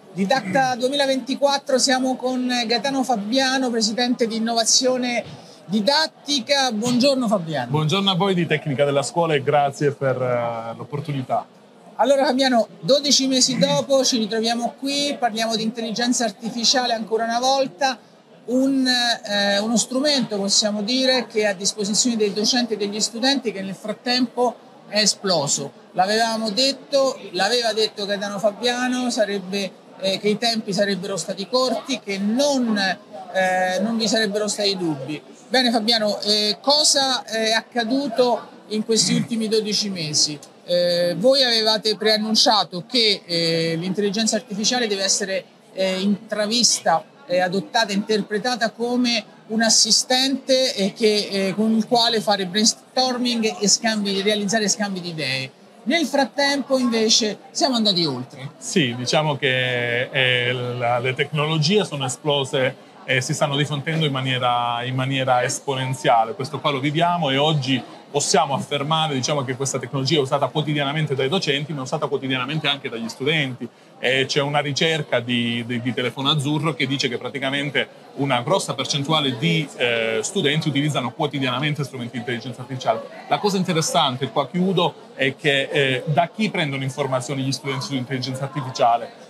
Didacta 2024, siamo con Gaetano Fabiano, presidente di Innovazione Didattica. Buongiorno Fabiano. Buongiorno a voi di Tecnica della Scuola e grazie per l'opportunità. Allora Fabiano, 12 mesi dopo ci ritroviamo qui, parliamo di intelligenza artificiale ancora una volta, uno strumento, possiamo dire, che è a disposizione dei docenti e degli studenti, che nel frattempo è esploso. L'aveva detto Gaetano Fabiano, che i tempi sarebbero stati corti, che non vi sarebbero stati dubbi. Bene Fabiano, cosa è accaduto in questi ultimi 12 mesi? Voi avevate preannunciato che l'intelligenza artificiale deve essere intravista, adottata, interpretata come un assistente con il quale fare brainstorming e realizzare scambi di idee. Nel frattempo invece siamo andati oltre. Sì, diciamo che le tecnologie sono esplose e si stanno diffondendo in maniera esponenziale. Questo qua lo viviamo e oggi possiamo affermare, diciamo, che questa tecnologia è usata quotidianamente dai docenti, ma è usata quotidianamente anche dagli studenti. E c'è una ricerca di Telefono Azzurro che dice che praticamente una grossa percentuale di studenti utilizzano quotidianamente strumenti di intelligenza artificiale. La cosa interessante, qua chiudo, è che da chi prendono informazioni gli studenti sull'intelligenza artificiale?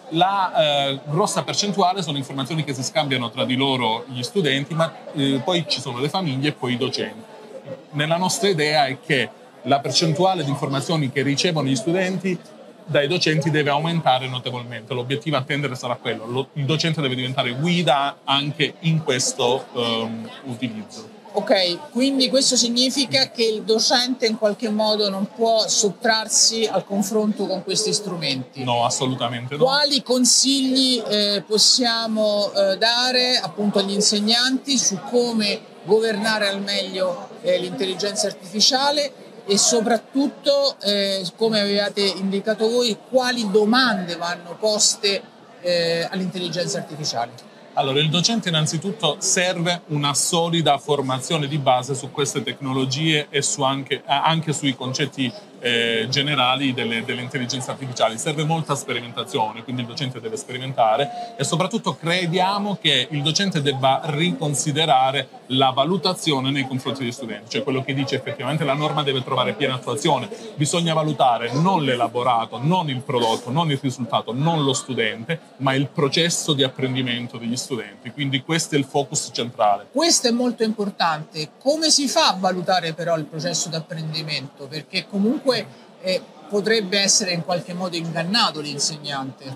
La grossa percentuale sono informazioni che si scambiano tra di loro gli studenti, ma poi ci sono le famiglie e poi i docenti. Nella nostra idea è che la percentuale di informazioni che ricevono gli studenti dai docenti deve aumentare notevolmente. L'obiettivo a attendere sarà quello. Il docente deve diventare guida anche in questo utilizzo. Ok, quindi questo significa che il docente in qualche modo non può sottrarsi al confronto con questi strumenti? No, assolutamente no. Quali consigli possiamo dare appunto agli insegnanti su come governare al meglio l'intelligenza artificiale e soprattutto, come avevate indicato voi, quali domande vanno poste all'intelligenza artificiale? Allora, il docente innanzitutto serve una solida formazione di base su queste tecnologie e anche sui concetti generali delle intelligenze artificiali. Serve molta sperimentazione, quindi il docente deve sperimentare e soprattutto crediamo che il docente debba riconsiderare la valutazione nei confronti degli studenti, cioè quello che dice effettivamente la norma deve trovare piena attuazione. Bisogna valutare non l'elaborato, non il prodotto, non il risultato, non lo studente, ma il processo di apprendimento degli studenti. Quindi questo è il focus centrale. Questo è molto importante. Come si fa a valutare però il processo di apprendimento? Perché comunque potrebbe essere in qualche modo ingannato l'insegnante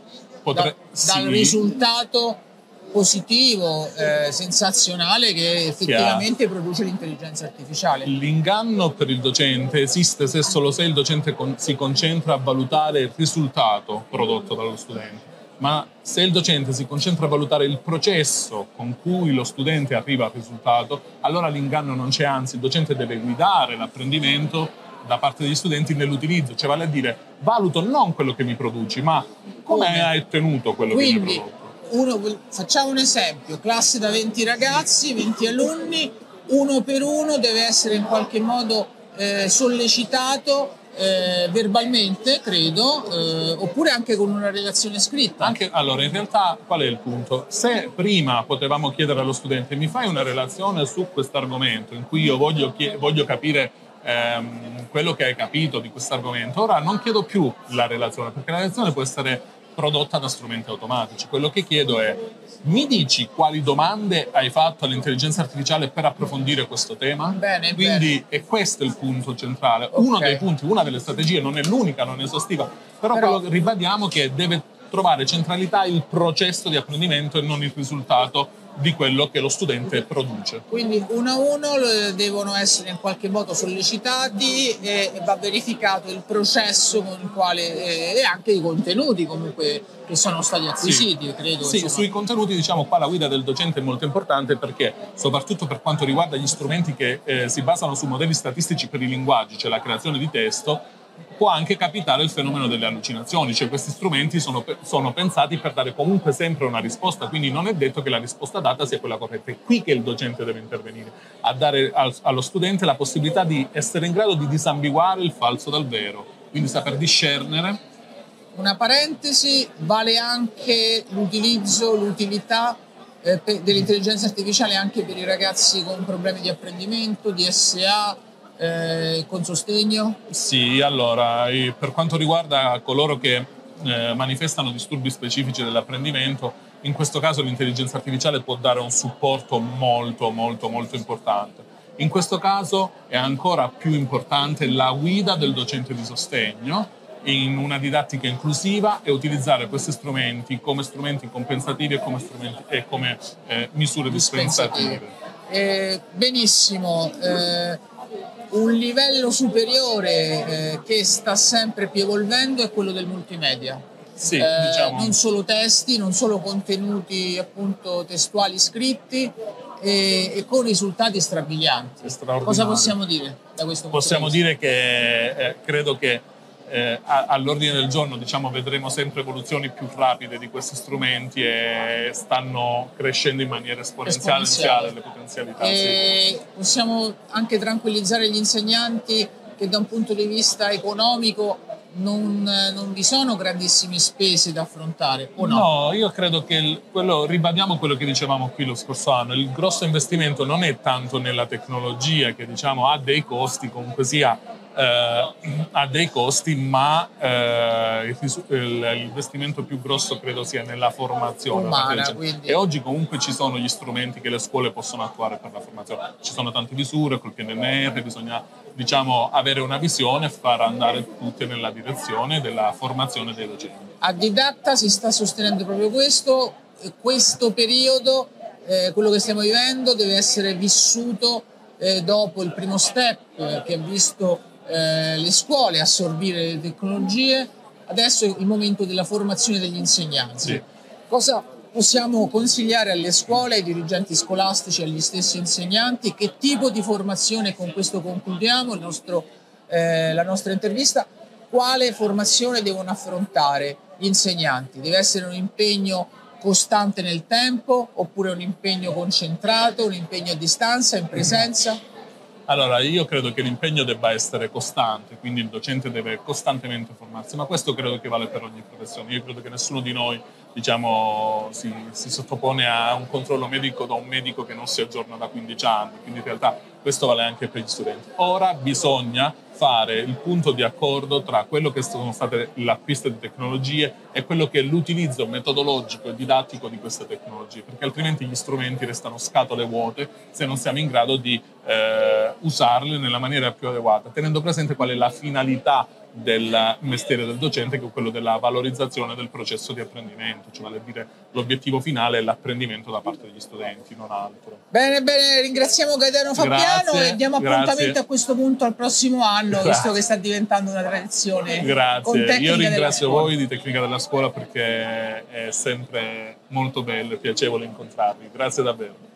dal risultato positivo, sensazionale che effettivamente produce l'intelligenza artificiale. L'inganno per il docente esiste solo se il docente si concentra a valutare il risultato prodotto dallo studente. Ma se il docente si concentra a valutare il processo con cui lo studente arriva al risultato, allora l'inganno non c'è, anzi il docente deve guidare l'apprendimento da parte degli studenti nell'utilizzo, cioè vale a dire valuto non quello che mi produci, ma come hai ottenuto quello che mi hai prodotto. Facciamo un esempio, classe da 20 ragazzi, 20 alunni, uno per uno deve essere in qualche modo sollecitato verbalmente, credo, oppure anche con una relazione scritta. Allora, in realtà qual è il punto? Se prima potevamo chiedere allo studente mi fai una relazione su questo argomento in cui io voglio capire quello che hai capito di questo argomento, ora non chiedo più la relazione, perché la relazione può essere prodotta da strumenti automatici. Quello che chiedo è: mi dici quali domande hai fatto all'intelligenza artificiale per approfondire questo tema? Bene, quindi è questo il punto centrale. Okay. Uno dei punti, una delle strategie, non è l'unica, non è esaustiva, però ribadiamo che deve trovare centralità il processo di apprendimento e non il risultato di quello che lo studente produce. Quindi uno a uno devono essere in qualche modo sollecitati e va verificato il processo con il quale e anche i contenuti comunque che sono stati acquisiti, sì. Credo. Sì, sui contenuti, diciamo, qua la guida del docente è molto importante, perché soprattutto per quanto riguarda gli strumenti che si basano su modelli statistici per i linguaggi, cioè la creazione di testo, può anche capitare il fenomeno delle allucinazioni, cioè questi strumenti sono pensati per dare comunque sempre una risposta, quindi non è detto che la risposta data sia quella corretta. È qui che il docente deve intervenire, a dare allo studente la possibilità di essere in grado di disambiguare il falso dal vero, quindi saper discernere una parentesi, vale anche l'utilizzo, l'utilità dell'intelligenza artificiale anche per i ragazzi con problemi di apprendimento, DSA, con sostegno? Sì, allora, per quanto riguarda coloro che manifestano disturbi specifici dell'apprendimento, in questo caso l'intelligenza artificiale può dare un supporto molto, molto, molto importante. In questo caso è ancora più importante la guida del docente di sostegno in una didattica inclusiva e utilizzare questi strumenti come strumenti compensativi e come misure dispensative. Benissimo. Un livello superiore che sta sempre più evolvendo è quello del multimedia. Sì, diciamo. Non solo testi, non solo contenuti appunto testuali scritti e con risultati strabilianti. Cosa possiamo dire da questo punto Possiamo di vista? dire che credo che all'ordine del giorno, diciamo, vedremo sempre evoluzioni più rapide di questi strumenti e stanno crescendo in maniera esponenziale le potenzialità. Sì. Possiamo anche tranquillizzare gli insegnanti che da un punto di vista economico non vi sono grandissime spese da affrontare, o no? No, io credo che ribadiamo quello che dicevamo qui lo scorso anno, il grosso investimento non è tanto nella tecnologia, che diciamo ha dei costi, comunque sia ha dei costi, ma l'investimento più grosso credo sia nella formazione umana, quindi. E oggi comunque ci sono gli strumenti che le scuole possono attuare per la formazione, ci sono tante misure col PNR, bisogna, diciamo, avere una visione e far andare tutte nella direzione della formazione dei docenti. A Didatta si sta sostenendo proprio questo periodo, quello che stiamo vivendo deve essere vissuto dopo il primo step che ha visto le scuole assorbire le tecnologie. Adesso è il momento della formazione degli insegnanti. Sì. Cosa possiamo consigliare alle scuole, ai dirigenti scolastici, agli stessi insegnanti? Che tipo di formazione, con questo concludiamo la nostra intervista, quale formazione devono affrontare gli insegnanti? Deve essere un impegno costante nel tempo oppure un impegno concentrato, un impegno a distanza, in presenza? Allora, io credo che l'impegno debba essere costante, quindi il docente deve costantemente formarsi, ma questo credo che vale per ogni professione. Io credo che nessuno di noi, diciamo, si sottopone a un controllo medico da un medico che non si aggiorna da 15 anni, quindi in realtà questo vale anche per gli studenti. Ora bisogna fare il punto di accordo tra quello che sono state l'acquisto di tecnologie e quello che è l'utilizzo metodologico e didattico di queste tecnologie, perché altrimenti gli strumenti restano scatole vuote se non siamo in grado di usarle nella maniera più adeguata, tenendo presente qual è la finalità del mestiere del docente, che è quello della valorizzazione del processo di apprendimento, cioè vale a dire l'obiettivo finale è l'apprendimento da parte degli studenti, non altro. Bene, ringraziamo Gaetano Fabbiano e diamo appuntamento a questo punto al prossimo anno, visto che sta diventando una tradizione. Grazie, io ringrazio voi di Tecnica della Scuola perché è sempre molto bello e piacevole incontrarvi, grazie davvero.